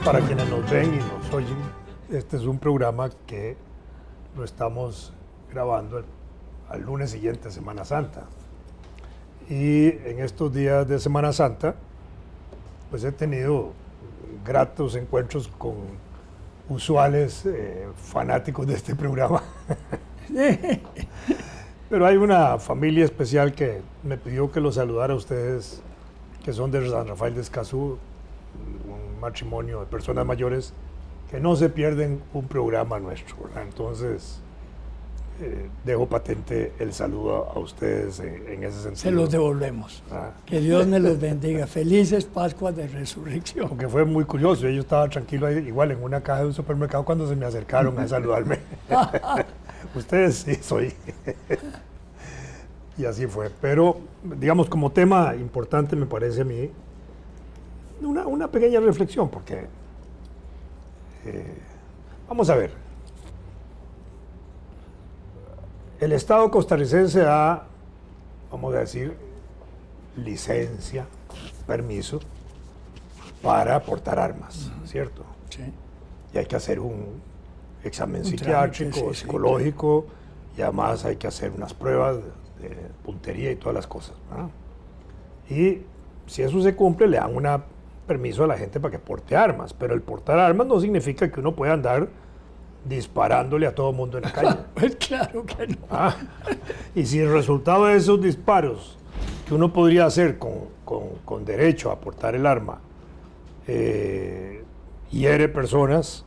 para quienes nos ven y nos oyen, este es un programa que lo estamos grabando al lunes siguiente, Semana Santa. Y en estos días de Semana Santa, pues he tenido gratos encuentros con usuales fanáticos de este programa. Pero hay una familia especial que me pidió que los saludara a ustedes, que son de San Rafael de Escazú, un matrimonio de personas mayores que no se pierden un programa nuestro, ¿verdad? Entonces, dejo patente el saludo a ustedes en ese sentido. Se los devolvemos. Que Dios me los bendiga. Felices Pascuas de Resurrección. Porque fue muy curioso. Yo estaba tranquilo ahí, igual en una caja de un supermercado cuando se me acercaron a saludarme. Ustedes sí, soy. Y así fue. Pero, digamos, como tema importante me parece a mí una pequeña reflexión, porque vamos a ver. El Estado costarricense da, vamos a decir, licencia, permiso para portar armas, ¿cierto? Sí. Y hay que hacer un examen psiquiátrico, psicológico, y además hay que hacer unas pruebas de puntería y todas las cosas, ¿verdad? Y si eso se cumple, le dan un permiso a la gente para que porte armas, pero el portar armas no significa que uno pueda andar disparándole a todo el mundo en la calle. Pues claro que no. Y si el resultado de esos disparos que uno podría hacer con derecho a portar el arma hiere personas,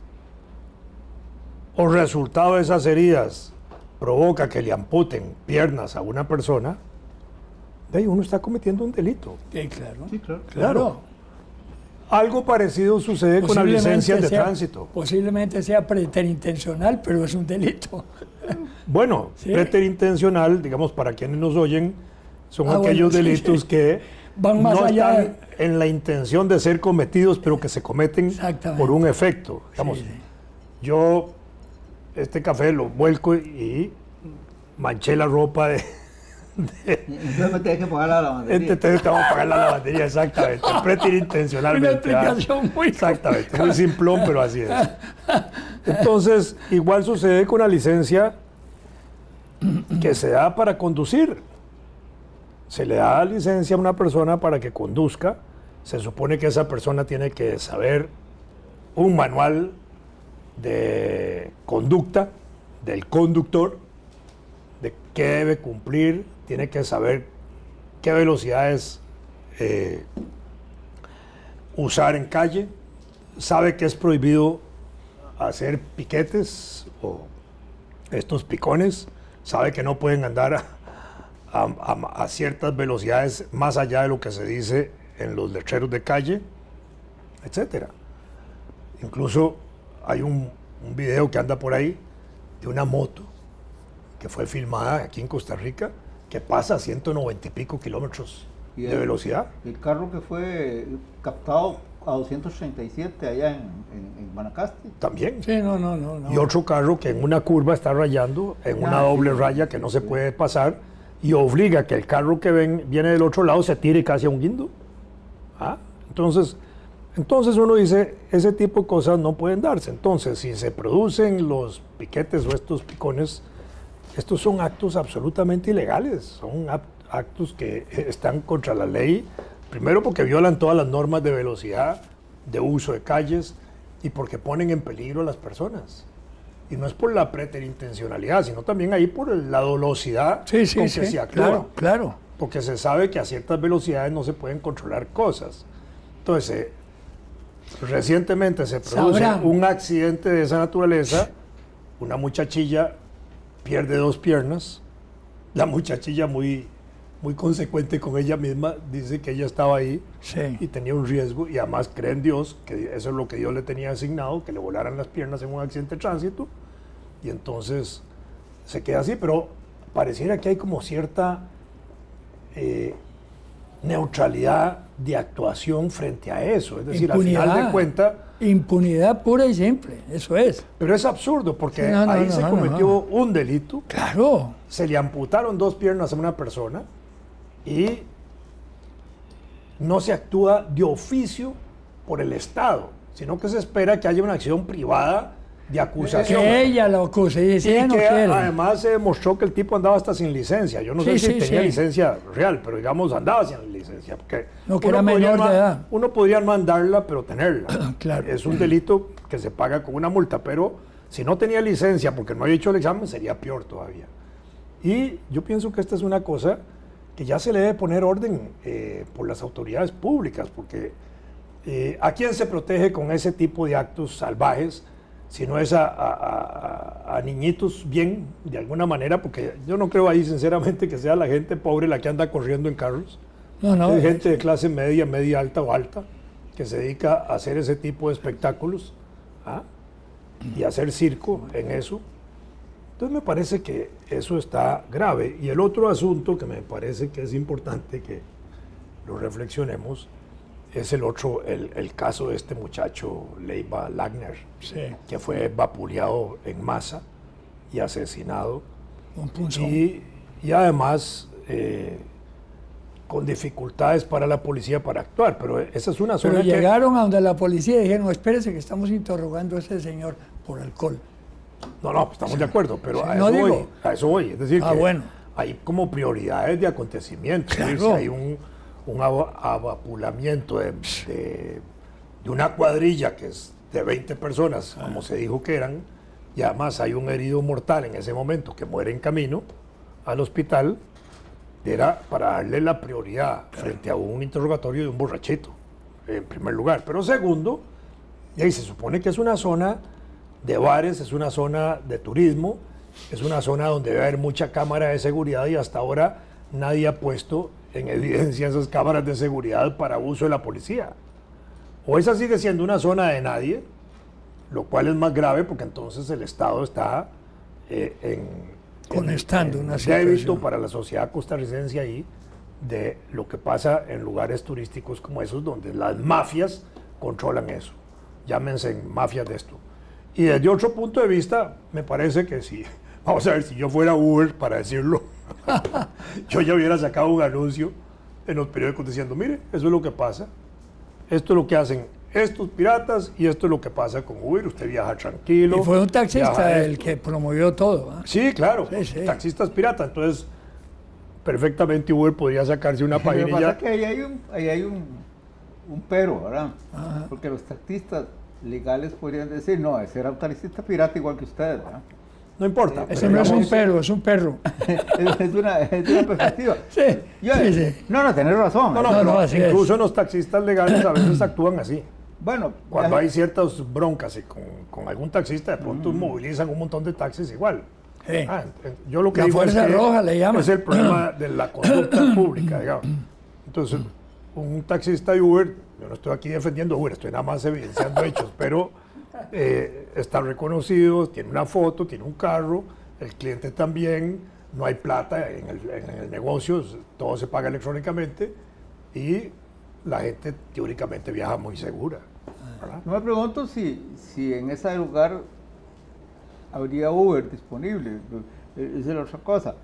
o resultado de esas heridas provoca que le amputen piernas a una persona, de ahí uno está cometiendo un delito. Sí, claro. Sí, claro. Claro. Algo parecido sucede con las licencias de tránsito. Posiblemente sea preterintencional, pero es un delito. Bueno, sí. Preterintencional, digamos, para quienes nos oyen, son aquellos delitos que van más no allá están en la intención de ser cometidos, pero que se cometen por un efecto. Digamos, yo este café lo vuelco y manché la ropa de... Entonces me tienes que pagar la lavandería. Entonces te vamos a pagar la lavandería, exactamente. Preterintencionalmente. Una explicación muy... Exactamente, muy simplón, pero así es. Entonces, igual sucede con la licencia que se da para conducir. Se le da licencia a una persona para que conduzca. Se supone que esa persona tiene que saber un manual de conducta del conductor, de qué debe cumplir, tiene que saber qué velocidades usar en calle, sabe que es prohibido hacer piquetes o estos picones, sabe que no pueden andar a ciertas velocidades más allá de lo que se dice en los letreros de calle, etcétera. Incluso hay un video que anda por ahí de una moto que fue filmada aquí en Costa Rica, que pasa a 190 y pico kilómetros de velocidad. El carro que fue captado a 237 allá en Guanacaste. También. Sí, no. Y otro carro que en una curva está rayando, en una doble raya que no se puede pasar, y obliga a que el carro que viene del otro lado se tire casi a un guindo. Entonces uno dice, ese tipo de cosas no pueden darse. Entonces, si se producen los piquetes o estos picones, estos son actos absolutamente ilegales, son actos que están contra la ley, primero porque violan todas las normas de velocidad, de uso de calles, y porque ponen en peligro a las personas. Y no es por la preterintencionalidad, sino también ahí por la dolosidad con que se actúa. Claro. Porque se sabe que a ciertas velocidades no se pueden controlar cosas. Entonces, recientemente se produce un accidente de esa naturaleza, una muchachilla pierde 2 piernas, la muchachilla muy consecuente con ella misma, dice que ella estaba ahí y tenía un riesgo, y además cree en Dios, que eso es lo que Dios le tenía asignado, que le volaran las piernas en un accidente de tránsito, y entonces se queda así, pero pareciera que hay como cierta neutralidad de actuación frente a eso, es decir, impunidad, al final de cuentas... Impunidad pura y simple, eso es. Pero es absurdo, porque ahí se cometió un delito. Claro. Se le amputaron 2 piernas a una persona y no se actúa de oficio por el Estado. sino que se espera que haya una acción privada de acusación. Que ella lo acuse, y si ella Y no que quiere. además se demostró que el tipo andaba hasta sin licencia. Yo no sé si tenía licencia real, pero digamos andaba sin licencia. Porque No, que era menor de edad. Uno podría no andarla, pero tenerla. Claro. Es un delito que se paga con una multa, pero si no tenía licencia porque no había hecho el examen, sería peor todavía. Y yo pienso que esta es una cosa que ya se le debe poner orden por las autoridades públicas, porque ¿a quién se protege con ese tipo de actos salvajes? Si no es a niñitos bien, de alguna manera, porque yo no creo ahí sinceramente que sea la gente pobre la que anda corriendo en carros. No, Hay gente de clase media, media alta o alta, que se dedica a hacer ese tipo de espectáculos, ¿ah? Y hacer circo en eso. Entonces me parece que eso está grave. Y el otro asunto que me parece que es importante que lo reflexionemos es el caso de este muchacho Leiva Lagner, que fue vapuleado en masa y asesinado. Un punzón. Y además con dificultades para la policía para actuar. Pero esa es una zona Pero llegaron a donde la policía y dijeron, espérese que estamos interrogando a ese señor por alcohol. No, pues estamos de acuerdo, pero Sí, a, no eso digo. voy, a eso voy. Es decir, que bueno. hay como prioridades de acontecimientos. Claro. Si hay un avapulamiento de una cuadrilla que es de 20 personas, como se dijo que eran, y además hay un herido mortal en ese momento que muere en camino al hospital, era para darle la prioridad frente a un interrogatorio de un borrachito, en primer lugar. Pero segundo, y ahí se supone que es una zona de bares, es una zona de turismo, es una zona donde debe haber mucha cámara de seguridad y hasta ahora nadie ha puesto en evidencia esas cámaras de seguridad para uso de la policía. O esa sigue siendo una zona de nadie, lo cual es más grave porque entonces el Estado está conectando una débito situación para la sociedad costarricense ahí de lo que pasa en lugares turísticos como esos donde las mafias controlan eso. Llámense mafias de esto. Y desde otro punto de vista, me parece que sí. Vamos a ver, si yo fuera Uber, para decirlo, yo ya hubiera sacado un anuncio en los periódicos diciendo, mire, eso es lo que pasa, esto es lo que hacen estos piratas y esto es lo que pasa con Uber, usted viaja tranquilo. Y fue un taxista viaja el que promovió todo. ¿Eh? Sí, claro, Sí. taxistas piratas, entonces perfectamente Uber podría sacarse una Lo que pasa paginilla. es que ahí hay un pero, ¿verdad? Ajá. Porque los taxistas legales podrían decir, no, ese era un taxista pirata igual que usted, ¿verdad? No importa. Ese pero no es un digamos, perro, es un perro. es una perspectiva. Sí, sí. No, tenés razón. No, No, pero así es. incluso los taxistas legales a veces actúan así. Bueno, Cuando hay ciertas broncas y con algún taxista, de pronto movilizan un montón de taxis igual. Sí. Yo lo que La digo Fuerza es que Roja le llaman. es el problema de la conducta pública, digamos. Entonces, un taxista de Uber, yo no estoy aquí defendiendo Uber, estoy nada más evidenciando hechos, pero está reconocido, tiene una foto, tiene un carro, el cliente también, no hay plata en el negocio, todo se paga electrónicamente y la gente teóricamente viaja muy segura, ¿verdad? no me pregunto si en ese lugar habría Uber disponible. Esa es la otra cosa.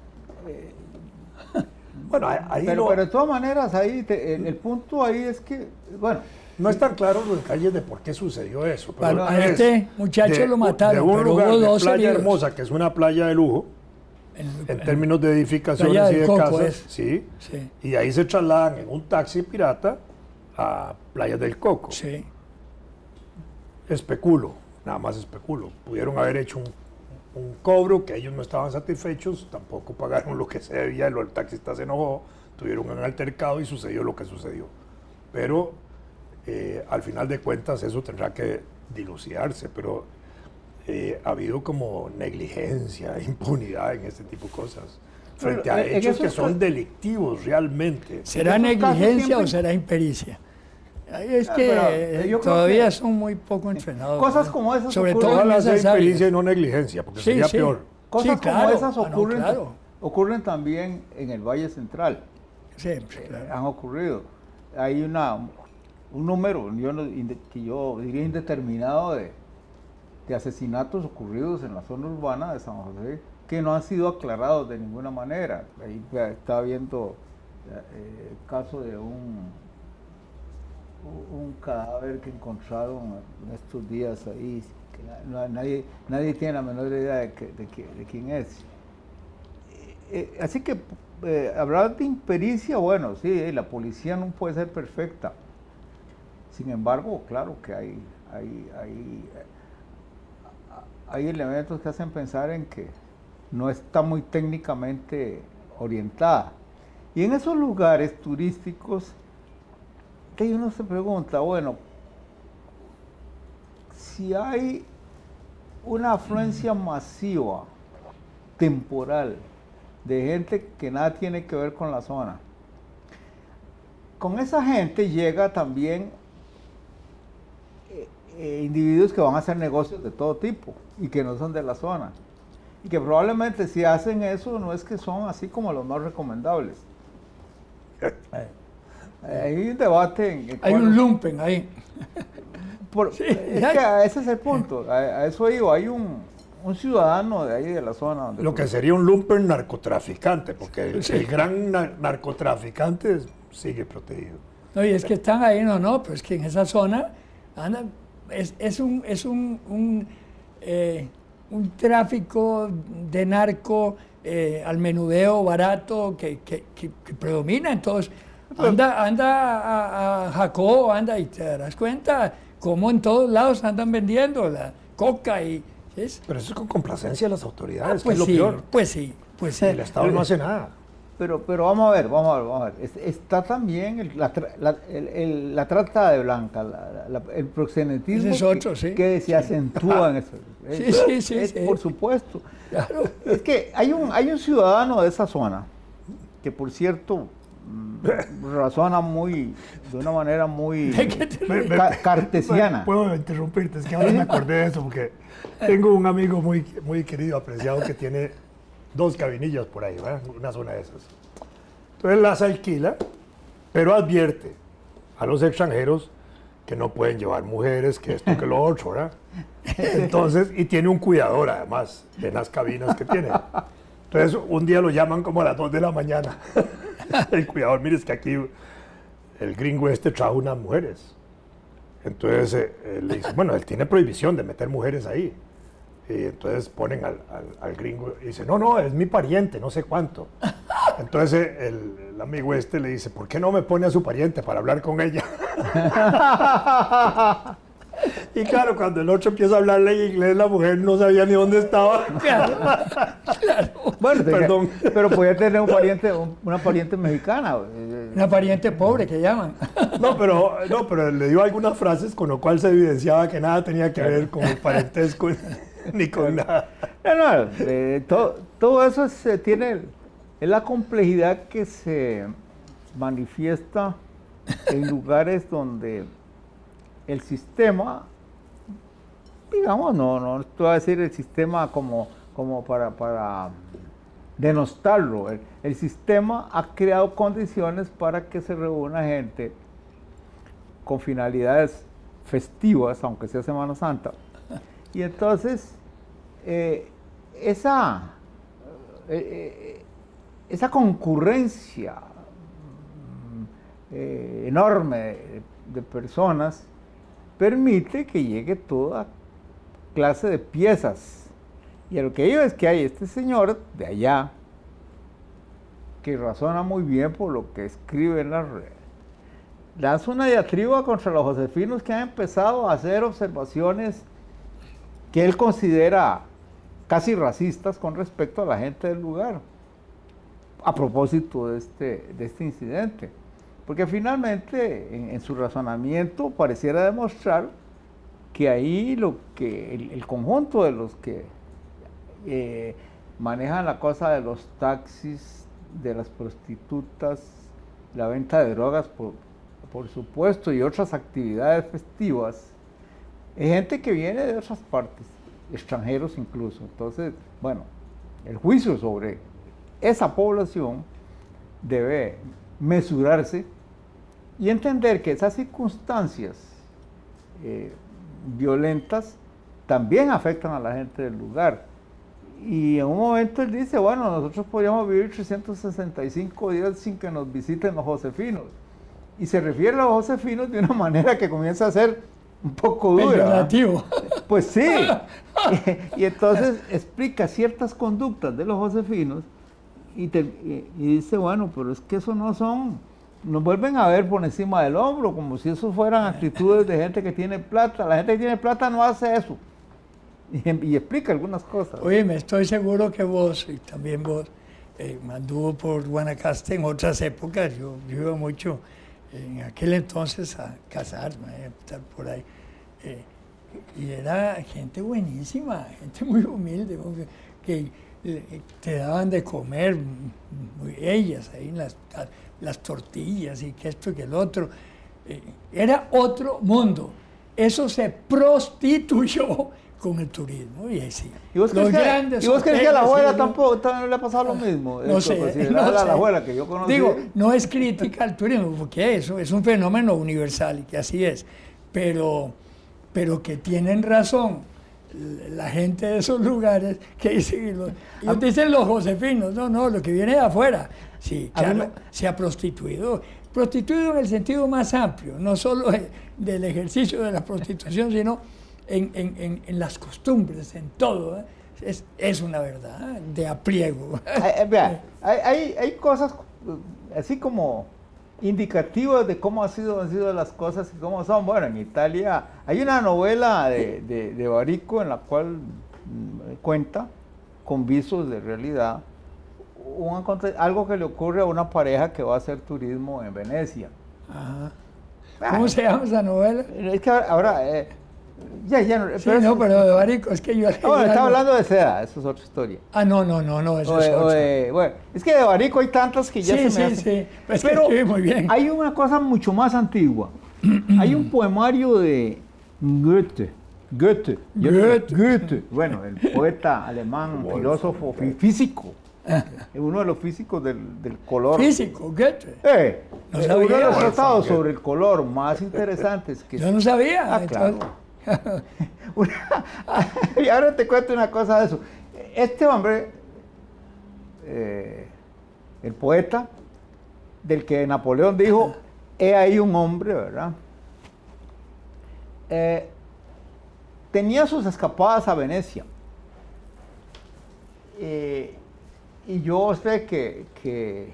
Bueno, ahí Pero de todas maneras, ahí el punto ahí es que, bueno, no están claros los detalles de por qué sucedió eso. Pero A este muchacho lo mataron, de un pero lugar hubo de dos Playa heridos. Hermosa, que es una playa de lujo, en términos de edificaciones Playa y del de Coco casas, es. sí, Sí. y ahí se trasladan en un taxi pirata a Playa del Coco. Sí. Especulo, nada más especulo. Pudieron haber hecho un cobro que ellos no estaban satisfechos, tampoco pagaron lo que se debía, el taxista se enojó, tuvieron un altercado y sucedió lo que sucedió. Pero al final de cuentas eso tendrá que dilucidarse, pero ha habido como negligencia, impunidad en este tipo de cosas, frente a Pero, en hechos esos que son casos- delictivos realmente. ¿Será En esos casos negligencia o siempre- será impericia? Ahí es pero, que yo creo todavía que son muy poco entrenados. cosas ¿no? como esas Sobre ocurren. todo en Ojalá sea esas impericia áreas. y no negligencia, porque Sí, sería sí. peor. Cosas Sí, claro. como esas Ah, no, ocurren, claro. ocurren también en el Valle Central. Sí, sí, claro. Han ocurrido. Hay un número que yo diría indeterminado de asesinatos ocurridos en la zona urbana de San José que no han sido aclarados de ninguna manera. Ahí estaba viendo el caso de un cadáver que encontraron en estos días ahí, que nadie tiene la menor idea de quién es. Así que hablar de impericia, bueno, sí, la policía no puede ser perfecta. Sin embargo, claro que hay elementos que hacen pensar en que no está muy técnicamente orientada. Y en esos lugares turísticos, que uno se pregunta, bueno, si hay una afluencia masiva, temporal, de gente que nada tiene que ver con la zona, con esa gente llega también individuos que van a hacer negocios de todo tipo y que no son de la zona. Y que probablemente si hacen eso no es que son así como los más recomendables. Hay un debate. Hay un lumpen ahí. Sí, es que ese es el punto. A eso digo, hay un ciudadano de ahí de la zona. Lo que sería un lumpen narcotraficante, porque el gran narcotraficante sigue protegido. No, y es que están ahí, no, pero es que en esa zona andan, es un tráfico de narco al menudeo barato que predomina. Entonces, anda a Jacó, anda y te darás cuenta cómo en todos lados andan vendiendo la coca y... ¿sí? Pero eso es con complacencia de las autoridades, pues que es sí, lo peor. Pues sí. El Estado no hace nada. Pero vamos a ver. Está también la trata de blanca, el proxenetismo. Ese es otro, sí. Que se acentúa en eso. Sí. Por supuesto. Claro. Es que hay un ciudadano de esa zona que, por cierto, razona de una manera muy cartesiana. Puedo interrumpirte, es que ahora me acordé de eso, porque tengo un amigo muy, muy querido, apreciado, que tiene 2 cabinillas por ahí, ¿verdad? Una zona de esas. Entonces las alquila, pero advierte a los extranjeros que no pueden llevar mujeres, que esto, que lo otro, ¿verdad? Entonces, y tiene un cuidador además en las cabinas que tiene. Entonces un día lo llaman como a las 2 de la mañana. El cuidador, mire, es que aquí el gringo trajo unas mujeres. Entonces le dice, bueno, él tiene prohibición de meter mujeres ahí. Y entonces ponen al gringo y dice, no, es mi pariente, no sé cuánto. Entonces el amigo le dice, ¿por qué no me pone a su pariente para hablar con ella? Y claro, cuando el otro empieza a hablarle en inglés, la mujer no sabía ni dónde estaba. Claro. Bueno, perdón. Pero podía tener una pariente mexicana. Una pariente pobre que llaman. No, pero le dio algunas frases con lo cual se evidenciaba que nada tenía que ver con el parentesco ni con nada. Todo eso es la complejidad que se manifiesta en lugares donde el sistema, digamos, no te voy a decir el sistema como para denostarlo. El sistema ha creado condiciones para que se reúna gente con finalidades festivas, aunque sea Semana Santa. Y entonces, esa concurrencia enorme de personas permite que llegue toda clase de piezas. Y a lo que digo es que hay este señor de allá que razona muy bien por lo que escribe en las redes. Lanza una diatriba contra los josefinos que han empezado a hacer observaciones que él considera casi racistas con respecto a la gente del lugar, a propósito de este incidente. Porque finalmente, en su razonamiento, pareciera demostrar que ahí el conjunto de los que manejan la cosa de los taxis, de las prostitutas, la venta de drogas, por supuesto, y otras actividades festivas, es gente que viene de otras partes, extranjeros incluso. Entonces, bueno, el juicio sobre esa población debe mesurarse y entender que esas circunstancias violentas también afectan a la gente del lugar. Y en un momento él dice, bueno, nosotros podríamos vivir 365 días sin que nos visiten los josefinos. y se refiere a los josefinos de una manera que comienza a ser un poco dura. Peyorativo. Pues sí. Y entonces explica ciertas conductas de los josefinos y dice, bueno, pero es que eso no son, nos vuelven a ver por encima del hombro, como si eso fueran actitudes de gente que tiene plata. La gente que tiene plata no hace eso. Y explica algunas cosas. Oye, me estoy seguro que vos, y también vos, anduvo por Guanacaste en otras épocas. Yo iba mucho en aquel entonces a casarme, a estar por ahí. Y era gente buenísima, gente muy humilde, que te daban de comer, ellas ahí en las tortillas y que esto y que el otro. Era otro mundo. Eso se prostituyó con el turismo, y sí. ¿Y vos crees que a la abuela tampoco le ha pasado lo mismo? No sé, la abuela que yo conocí. Digo, no es crítica al turismo, porque eso es un fenómeno universal y que así es, pero que tienen razón la gente de esos lugares que dicen, dicen los josefinos, no, lo que viene de afuera. Sí, claro, se ha prostituido en el sentido más amplio, no solo del ejercicio de la prostitución, sino en las costumbres, en todo. Es una verdad de apliego. Hay cosas así como indicativas de cómo han sido las cosas y cómo son. Bueno, en Italia hay una novela de Barico en la cual cuenta con visos de realidad algo que le ocurre a una pareja que va a hacer turismo en Venecia. Ajá. ¿Cómo se llama esa novela? Es que ahora sí, pero de Barico, es que yo... está hablando de Seda, eso es otra historia. No, eso es otra. Bueno, es que de Barico hay tantas que ya se me hacen. Sí, pero muy bien. Hay una cosa mucho más antigua. Hay un poemario de Goethe. Bueno, el poeta alemán, filósofo, físico. Uno de los físicos del color. Físico, Goethe. No sabía. Uno de los tratados sobre el color más interesantes que... Yo no sabía. Claro. Y ahora te cuento una cosa de eso. Este hombre, el poeta, del que Napoleón dijo, he ahí un hombre, ¿verdad? Tenía sus escapadas a Venecia. Y yo sé que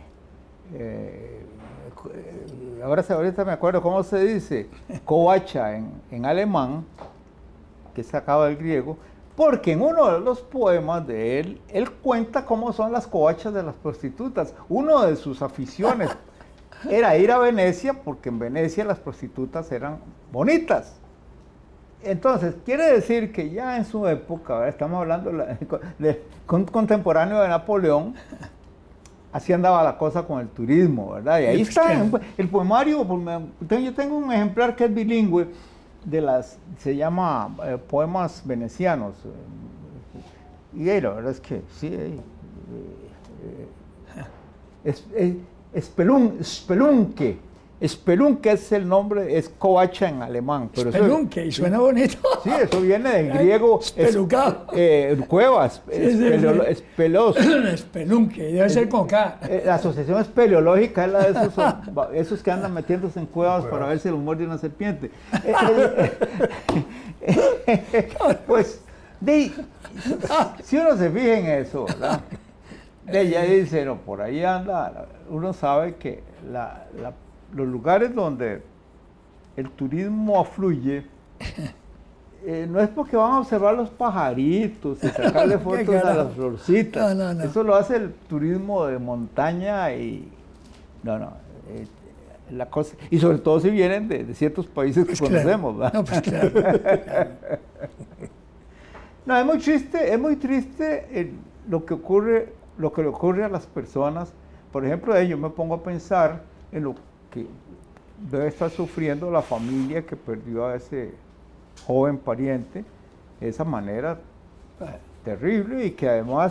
ahorita me acuerdo cómo se dice covacha en alemán, que es sacado del griego, porque en uno de los poemas de él cuenta cómo son las covachas de las prostitutas. Una de sus aficiones era ir a Venecia, porque en Venecia las prostitutas eran bonitas. Entonces, quiere decir que ya en su época, ¿verdad? Estamos hablando de contemporáneo de Napoleón, así andaba la cosa con el turismo, ¿verdad? Y ahí está el poemario. Yo tengo un ejemplar que es bilingüe, se llama Poemas Venecianos. Y la verdad es que sí, Spelunke es el nombre, es covacha en alemán. Pero Spelunke, y suena bonito. Sí, eso viene del griego. Espelucado. Cuevas, espelos. Spelunke, debe ser con K. La asociación espeleológica es la de esos que andan metiéndose en cuevas para ver si los muerde una serpiente. Pues, si uno se fija en eso, ¿verdad? Ella dice, no, por ahí anda, uno sabe que los lugares donde el turismo afluye, no es porque van a observar los pajaritos y sacarle fotos a las florcitas. No. Eso lo hace el turismo de montaña y... la cosa, y sobre todo si vienen de ciertos países que conocemos, ¿verdad? No, pues claro. No, es muy triste lo que le ocurre a las personas. Por ejemplo, yo me pongo a pensar en lo que debe estar sufriendo la familia que perdió a ese joven pariente de esa manera terrible, y que además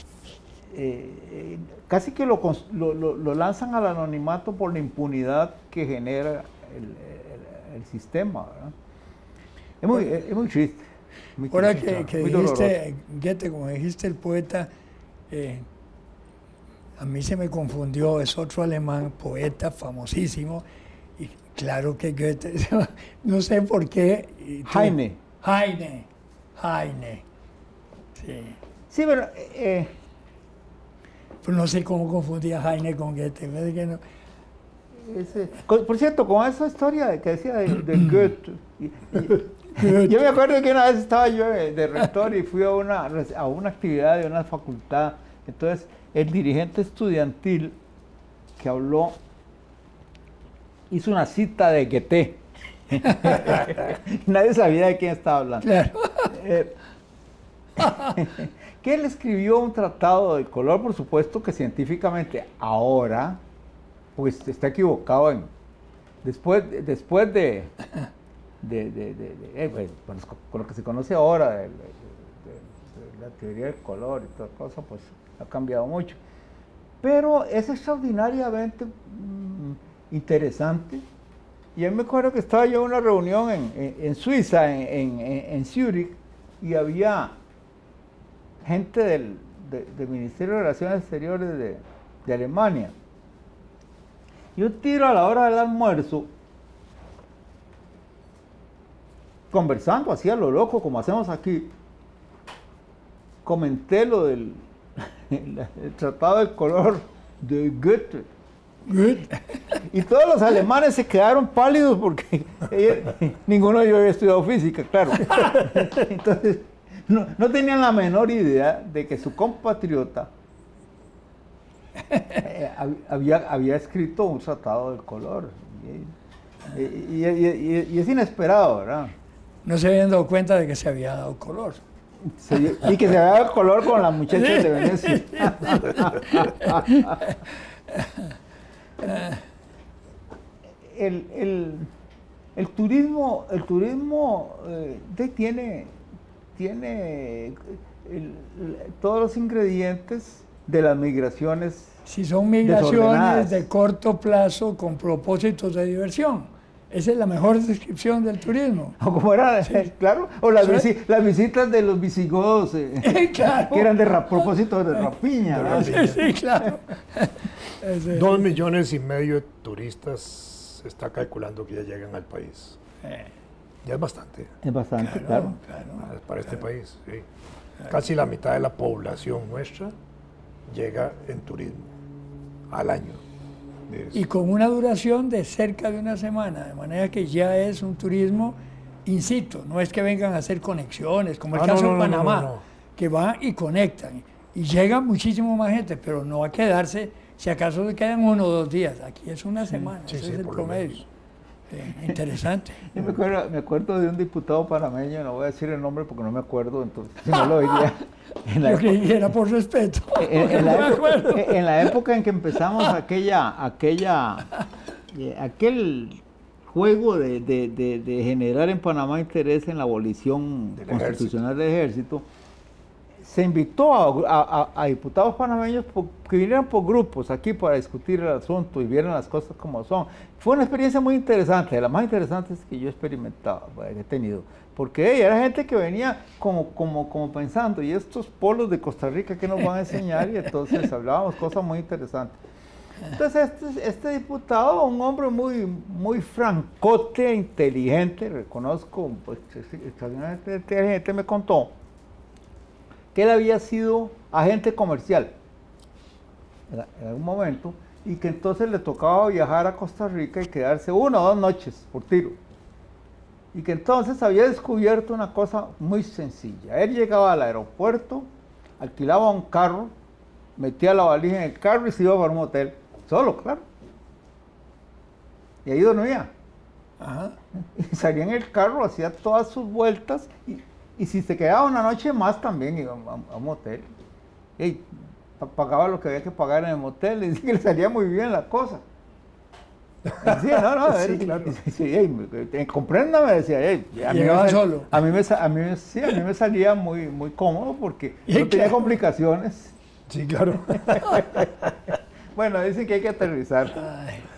casi que lo lanzan al anonimato por la impunidad que genera el sistema, ¿verdad? Es muy triste. Ahora que dijiste, Goethe, como dijiste el poeta, a mí se me confundió, es otro alemán, poeta famosísimo, y Claro que Goethe, no sé por qué. Heine. Heine. Sí. Sí, pero Pues no sé cómo confundía Heine con Goethe. ¿Verdad que no? Por cierto, con esa historia que decía de Goethe, yo me acuerdo que una vez estaba yo de rector y fui a una actividad de una facultad. Entonces, el dirigente estudiantil que habló hizo una cita de Goethe. Nadie sabía de quién estaba hablando. Claro. Que él escribió un tratado del color, por supuesto que científicamente ahora, pues está equivocado después de con lo que se conoce ahora de la teoría del color y toda cosa, pues ha cambiado mucho. Pero es extraordinariamente interesante. Y yo me acuerdo que estaba yo en una reunión en Suiza, en Zúrich, y había gente del Ministerio de Relaciones Exteriores de Alemania. Yo tiro a la hora del almuerzo, conversando así a lo loco, como hacemos aquí, comenté lo del el Tratado del Color de Goethe. Y todos los alemanes se quedaron pálidos porque ninguno de ellos había estudiado física, claro. Entonces, no tenían la menor idea de que su compatriota había escrito un tratado del color. Y es inesperado, ¿verdad? No se habían dado cuenta de que se había dado color. Y que se había dado color con las muchachas de Venecia. El turismo tiene todos los ingredientes de las migraciones. Si son migraciones de corto plazo con propósitos de diversión. Esa es la mejor descripción del turismo. O como era, sí. Claro, o las visitas de los visigodos, claro. Que eran de propósito de rapiña. Sí, claro. 2,5 millones de turistas se está calculando que ya llegan al país. Ya es bastante. Es bastante, claro. Para este país, sí. Casi la mitad de la población nuestra llega en turismo al año. Y con una duración de cerca de una semana, de manera que ya es un turismo in situ, no es que vengan a hacer conexiones, como el caso de Panamá, que van y conectan, y llega muchísimo más gente, pero no va a quedarse, si acaso se quedan 1 o 2 días, aquí es una semana, ese es el promedio. Interesante. Yo me acuerdo de un diputado panameño, no voy a decir el nombre porque no me acuerdo, entonces si no lo diría. Yo creí que era por respeto. En la época en que empezamos aquel juego de generar en Panamá interés en la abolición constitucional del ejército, se invitó a diputados panameños que vinieran por grupos aquí para discutir el asunto y vieran las cosas como son. Fue una experiencia muy interesante, de las más interesantes que yo he experimentado, que he tenido. Porque era gente que venía como pensando, ¿y estos polos de Costa Rica qué nos van a enseñar? Y entonces hablábamos cosas muy interesantes. Entonces este diputado, un hombre muy francote, inteligente, reconozco, pues, extraordinariamente inteligente, me contó que él había sido agente comercial en algún momento y que entonces le tocaba viajar a Costa Rica y quedarse 1 o 2 noches por tiro. Y que entonces había descubierto una cosa muy sencilla. Él llegaba al aeropuerto, alquilaba un carro, metía la valija en el carro y se iba para un hotel. Solo, claro. Y ahí dormía. Ajá. Y salía en el carro, hacía todas sus vueltas y si se quedaba una noche más también iba a un hotel. Y pagaba lo que había que pagar en el motel. Y decía que le salía muy bien la cosa. Sí, sí, claro. Sí, compréndame, decía, llegaba solo. A mí me salía muy cómodo porque no tenía complicaciones. Sí, claro. Bueno, dicen que hay que aterrizar. Ay.